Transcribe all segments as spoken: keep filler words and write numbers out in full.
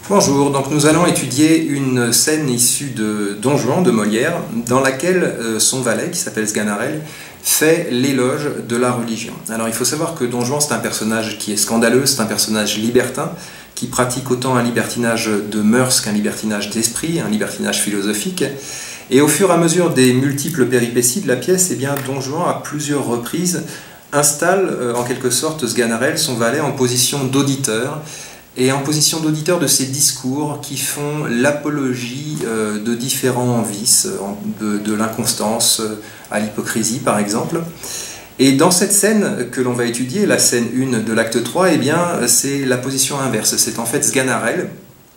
Bonjour, donc nous allons étudier une scène issue de Don Juan de Molière, dans laquelle euh, son valet, qui s'appelle Sganarelle, fait l'éloge de la religion. Alors il faut savoir que Don Juan, c'est un personnage qui est scandaleux, c'est un personnage libertin, qui pratique autant un libertinage de mœurs qu'un libertinage d'esprit, un libertinage philosophique. Et au fur et à mesure des multiples péripéties de la pièce, eh bien, Don Juan, à plusieurs reprises, installe euh, en quelque sorte Sganarelle, son valet, en position d'auditeur, et en position d'auditeur de ces discours qui font l'apologie euh, de différents vices, de, de l'inconstance à l'hypocrisie par exemple. Et dans cette scène que l'on va étudier, la scène un de l'acte trois, eh bien, c'est la position inverse. C'est en fait Sganarelle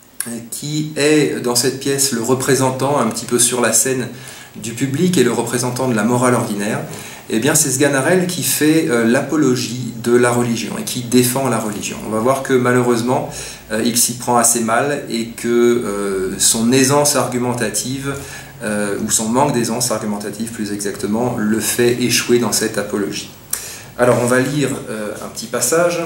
qui est dans cette pièce le représentant un petit peu sur la scène du public et le représentant de la morale ordinaire. Eh bien, c'est Sganarelle qui fait euh, l'apologie de la religion et qui défend la religion. On va voir que malheureusement, euh, il s'y prend assez mal et que euh, son aisance argumentative, euh, ou son manque d'aisance argumentative plus exactement, le fait échouer dans cette apologie. Alors, on va lire euh, un petit passage.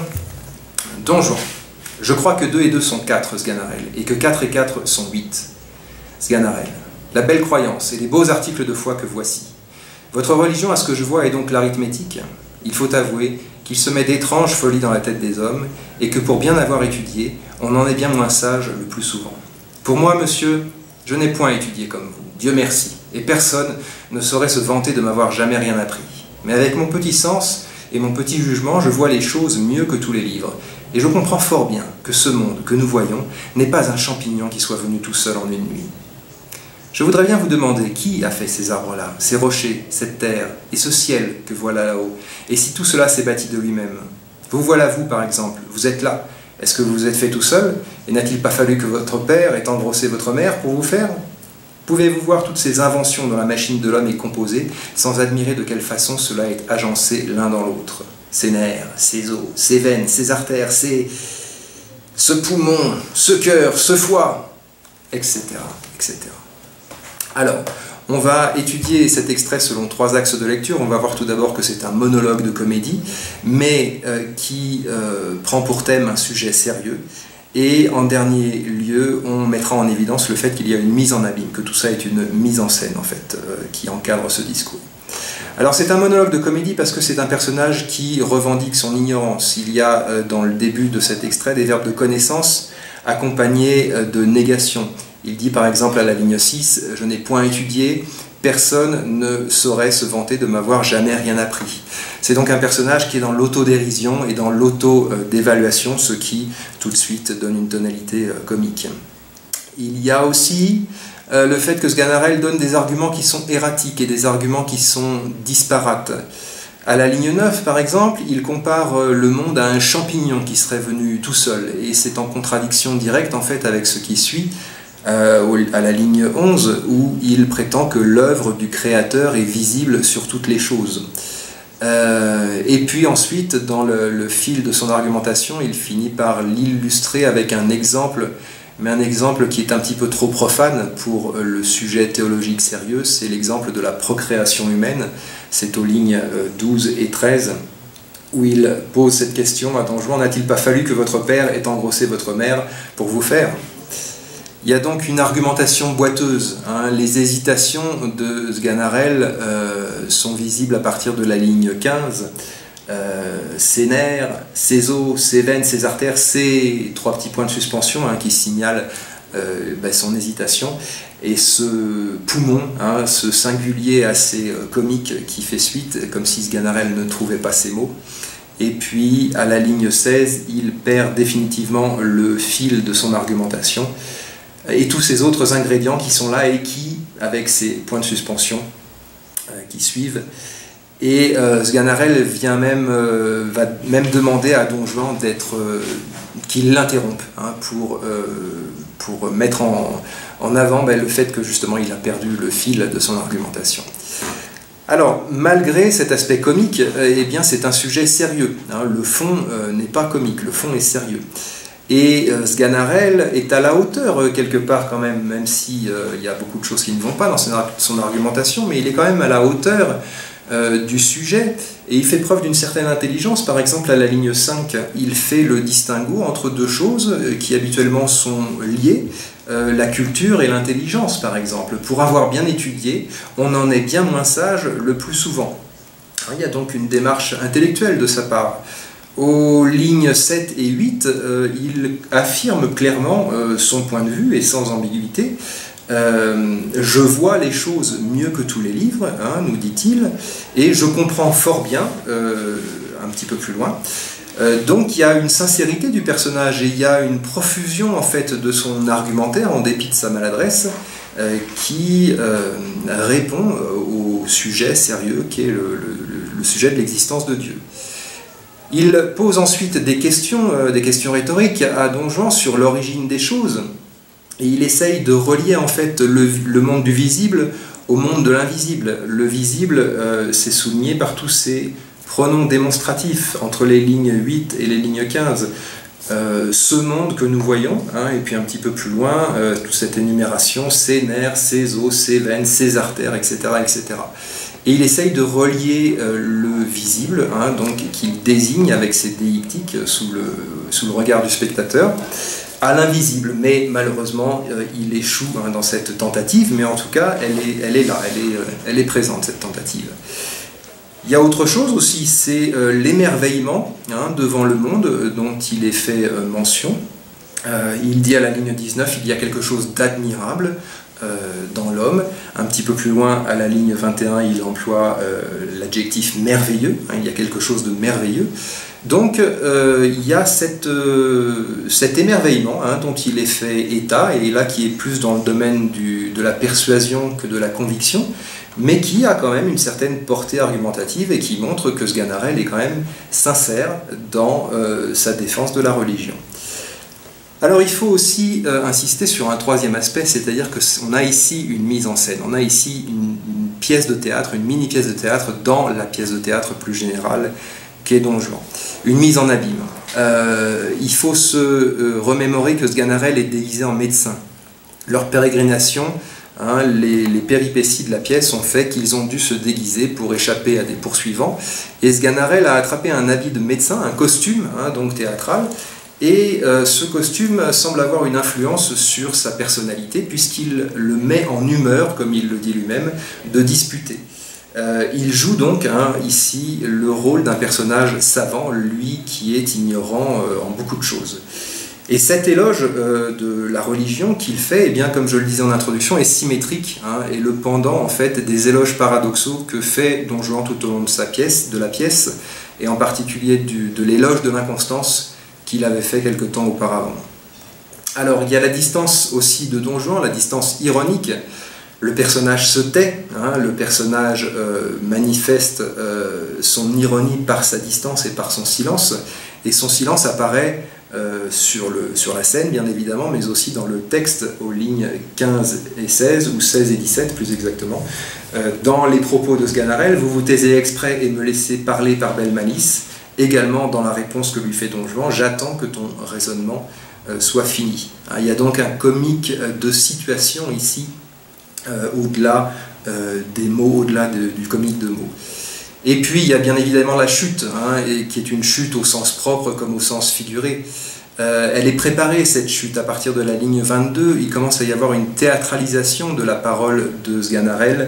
Don Juan. Je crois que deux et deux sont quatre, Sganarelle, et que quatre et quatre sont huit. Sganarelle. La belle croyance et les beaux articles de foi que voici. Votre religion, à ce que je vois, est donc l'arithmétique. Il faut avouer qu'il se met d'étranges folies dans la tête des hommes, et que pour bien avoir étudié, on en est bien moins sage le plus souvent. Pour moi, monsieur, je n'ai point étudié comme vous, Dieu merci, et personne ne saurait se vanter de m'avoir jamais rien appris. Mais avec mon petit sens et mon petit jugement, je vois les choses mieux que tous les livres, et je comprends fort bien que ce monde que nous voyons n'est pas un champignon qui soit venu tout seul en une nuit. Je voudrais bien vous demander qui a fait ces arbres-là, ces rochers, cette terre et ce ciel que voilà là-haut, et si tout cela s'est bâti de lui-même. Vous voilà vous, par exemple, vous êtes là. Est-ce que vous vous êtes fait tout seul, et n'a-t-il pas fallu que votre père ait engrossé votre mère pour vous faire? Pouvez-vous voir toutes ces inventions dont la machine de l'homme est composée, sans admirer de quelle façon cela est agencé l'un dans l'autre? Ses nerfs, ses os, ses veines, ses artères, ses... ce poumon, ce cœur, ce foie, et cetera, et cetera. Alors, on va étudier cet extrait selon trois axes de lecture. On va voir tout d'abord que c'est un monologue de comédie, mais euh, qui euh, prend pour thème un sujet sérieux. Et en dernier lieu, on mettra en évidence le fait qu'il y a une mise en abîme, que tout ça est une mise en scène, en fait, euh, qui encadre ce discours. Alors c'est un monologue de comédie parce que c'est un personnage qui revendique son ignorance. Il y a euh, dans le début de cet extrait des verbes de connaissance accompagnés euh, de négation. Il dit par exemple à la ligne six, « Je n'ai point étudié, personne ne saurait se vanter de m'avoir jamais rien appris ». C'est donc un personnage qui est dans l'autodérision et dans l'auto-dévaluation, ce qui tout de suite donne une tonalité comique. Il y a aussi euh, le fait que Sganarelle donne des arguments qui sont erratiques et des arguments qui sont disparates. À la ligne neuf, par exemple, il compare le monde à un champignon qui serait venu tout seul, et c'est en contradiction directe en fait avec ce qui suit, Euh, à la ligne onze, où il prétend que l'œuvre du Créateur est visible sur toutes les choses. Euh, et puis ensuite, dans le, le fil de son argumentation, il finit par l'illustrer avec un exemple, mais un exemple qui est un petit peu trop profane pour le sujet théologique sérieux, c'est l'exemple de la procréation humaine. C'est aux lignes douze et treize, où il pose cette question à Don Juan, « N'a-t-il pas fallu que votre père ait engrossé votre mère pour vous faire ?» Il y a donc une argumentation boiteuse. Hein. Les hésitations de Sganarelle euh, sont visibles à partir de la ligne quinze. Euh, ses nerfs, ses os, ses veines, ses artères, ces trois petits points de suspension hein, qui signalent euh, ben, son hésitation. Et ce poumon, hein, ce singulier assez euh, comique qui fait suite, comme si Sganarelle ne trouvait pas ses mots. Et puis, à la ligne seize, il perd définitivement le fil de son argumentation, et tous ces autres ingrédients qui sont là et qui, avec ces points de suspension euh, qui suivent, et euh, Sganarelle vient même, euh, va même demander à Don Juan d'être, euh, qu'il l'interrompe hein, pour, euh, pour mettre en, en avant ben, le fait que justement il a perdu le fil de son argumentation. Alors, malgré cet aspect comique, euh, eh bien c'est un sujet sérieux. Hein, le fond euh, n'est pas comique, le fond est sérieux. Et euh, Sganarelle est à la hauteur euh, quelque part quand même, même s'il euh, y a beaucoup de choses qui ne vont pas dans son, son argumentation, mais il est quand même à la hauteur euh, du sujet, et il fait preuve d'une certaine intelligence. Par exemple, à la ligne cinq, il fait le distinguo entre deux choses qui habituellement sont liées, euh, la culture et l'intelligence, par exemple. Pour avoir bien étudié, on en est bien moins sage le plus souvent. Il y a donc une démarche intellectuelle de sa part. Aux lignes sept et huit, euh, il affirme clairement euh, son point de vue et sans ambiguïté. Euh, je vois les choses mieux que tous les livres, hein, nous dit-il, et je comprends fort bien, euh, un petit peu plus loin. Euh, donc il y a une sincérité du personnage et il y a une profusion en fait de son argumentaire en dépit de sa maladresse euh, qui euh, répond au sujet sérieux qui est le, le, le sujet de l'existence de Dieu. Il pose ensuite des questions, euh, des questions rhétoriques à Don Juan sur l'origine des choses. Et il essaye de relier en fait le, le monde du visible au monde de l'invisible. Le visible, euh, c'est souligné par tous ces pronoms démonstratifs entre les lignes huit et les lignes quinze. Euh, ce monde que nous voyons, hein, et puis un petit peu plus loin, euh, toute cette énumération, ses nerfs, ses os, ses veines, ses artères, et cetera, et cetera. Et il essaye de relier euh, le visible, hein, donc qu'il désigne avec ses déictiques sous le, sous le regard du spectateur, à l'invisible. Mais malheureusement, euh, il échoue hein, dans cette tentative, mais en tout cas, elle est, elle est là, elle est, euh, elle est présente, cette tentative. Il y a autre chose aussi, c'est euh, l'émerveillement hein, devant le monde euh, dont il est fait euh, mention. Euh, il dit à la ligne dix-neuf, il y a quelque chose d'admirable euh, dans l'homme. Un petit peu plus loin, à la ligne vingt et un, il emploie euh, l'adjectif merveilleux, hein, il y a quelque chose de merveilleux. Donc euh, il y a cette, euh, cet émerveillement hein, dont il est fait état, et là qui est plus dans le domaine du, de la persuasion que de la conviction, mais qui a quand même une certaine portée argumentative et qui montre que Sganarelle est quand même sincère dans euh, sa défense de la religion. Alors il faut aussi euh, insister sur un troisième aspect, c'est-à-dire qu'on a ici une mise en scène, on a ici une, une pièce de théâtre, une mini-pièce de théâtre dans la pièce de théâtre plus générale qu'est Don Juan. Une mise en abîme. Euh, il faut se euh, remémorer que Sganarelle est déguisé en médecin. Leur pérégrination, hein, les, les péripéties de la pièce ont fait qu'ils ont dû se déguiser pour échapper à des poursuivants. Et Sganarelle a attrapé un habit de médecin, un costume, hein, donc théâtral, et euh, ce costume semble avoir une influence sur sa personnalité, puisqu'il le met en humeur, comme il le dit lui-même, de disputer. Euh, il joue donc hein, ici le rôle d'un personnage savant, lui qui est ignorant euh, en beaucoup de choses. Et cet éloge euh, de la religion qu'il fait, eh bien, comme je le disais en introduction, est symétrique, hein, et le pendant en fait des éloges paradoxaux que fait Don Juan tout au long de sa pièce, de la pièce, et en particulier du, de l'éloge de l'inconstance qu'il avait fait quelque temps auparavant. Alors il y a la distance aussi de Don Juan, la distance ironique. Le personnage se tait, hein, le personnage euh, manifeste euh, son ironie par sa distance et par son silence, et son silence apparaît euh, sur, le, sur la scène bien évidemment, mais aussi dans le texte aux lignes quinze et seize, ou seize et dix-sept plus exactement. Euh, dans les propos de Sganarelle, vous vous taisez exprès et me laissez parler par belle malice, également dans la réponse que lui fait Don Juan, j'attends que ton raisonnement euh, soit fini. Hein, il y a donc un comique de situation ici, Euh, au-delà euh, des mots, au-delà de, du comique de mots. Et puis il y a bien évidemment la chute, hein, et, qui est une chute au sens propre comme au sens figuré. Euh, elle est préparée, cette chute, à partir de la ligne vingt-deux. Il commence à y avoir une théâtralisation de la parole de Sganarelle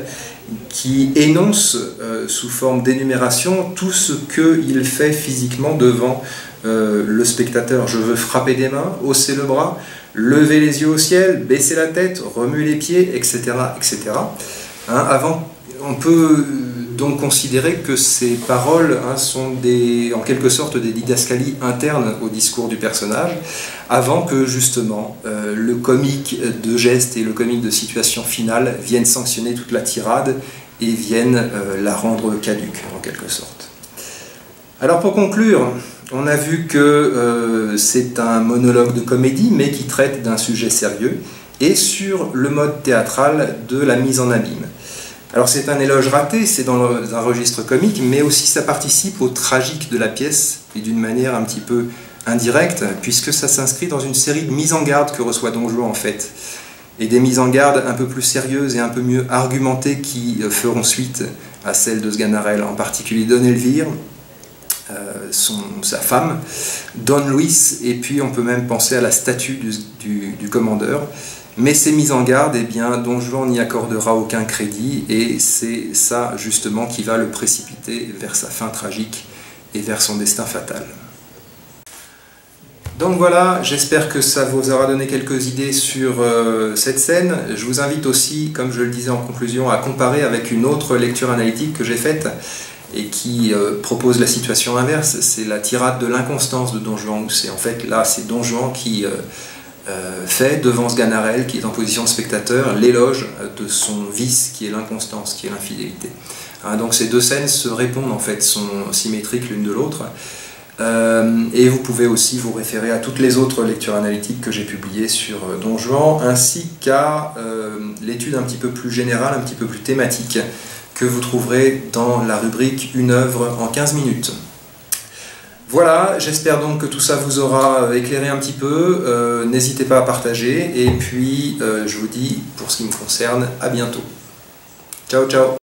qui énonce euh, sous forme d'énumération tout ce qu'il fait physiquement devant euh, le spectateur. Je veux frapper des mains, hausser le bras, lever les yeux au ciel, baisser la tête, remuer les pieds, et cetera, et cetera. Hein, avant, on peut donc considérer que ces paroles hein, sont des, en quelque sorte des didascalies internes au discours du personnage, avant que justement euh, le comique de geste et le comique de situation finale viennent sanctionner toute la tirade et viennent euh, la rendre caduque en quelque sorte. Alors pour conclure, on a vu que euh, c'est un monologue de comédie, mais qui traite d'un sujet sérieux, et sur le mode théâtral de la mise en abîme. Alors c'est un éloge raté, c'est dans un registre comique, mais aussi ça participe au tragique de la pièce, et d'une manière un petit peu indirecte, puisque ça s'inscrit dans une série de mises en garde que reçoit Don Juan en fait, et des mises en garde un peu plus sérieuses et un peu mieux argumentées qui feront suite à celle de Sganarelle, en particulier Don Elvire, euh, son, sa femme, Don Luis, et puis on peut même penser à la statue du, du, du commandeur. Mais ces mises en garde, eh bien, Don Juan n'y accordera aucun crédit, et c'est ça justement qui va le précipiter vers sa fin tragique et vers son destin fatal. Donc voilà, j'espère que ça vous aura donné quelques idées sur euh, cette scène. Je vous invite aussi, comme je le disais en conclusion, à comparer avec une autre lecture analytique que j'ai faite et qui euh, propose la situation inverse. C'est la tirade de l'inconstance de Don Juan, où c'est en fait là, c'est Don Juan qui euh, euh, fait devant Sganarelle, qui est en position de spectateur, l'éloge de son vice qui est l'inconstance, qui est l'infidélité. Hein, donc ces deux scènes se répondent en fait, sont symétriques l'une de l'autre. Euh, et vous pouvez aussi vous référer à toutes les autres lectures analytiques que j'ai publiées sur euh, Don Juan, ainsi qu'à euh, l'étude un petit peu plus générale, un petit peu plus thématique, que vous trouverez dans la rubrique Une œuvre en quinze minutes. Voilà, j'espère donc que tout ça vous aura éclairé un petit peu. Euh, n'hésitez pas à partager, et puis euh, je vous dis, pour ce qui me concerne, à bientôt. Ciao, ciao.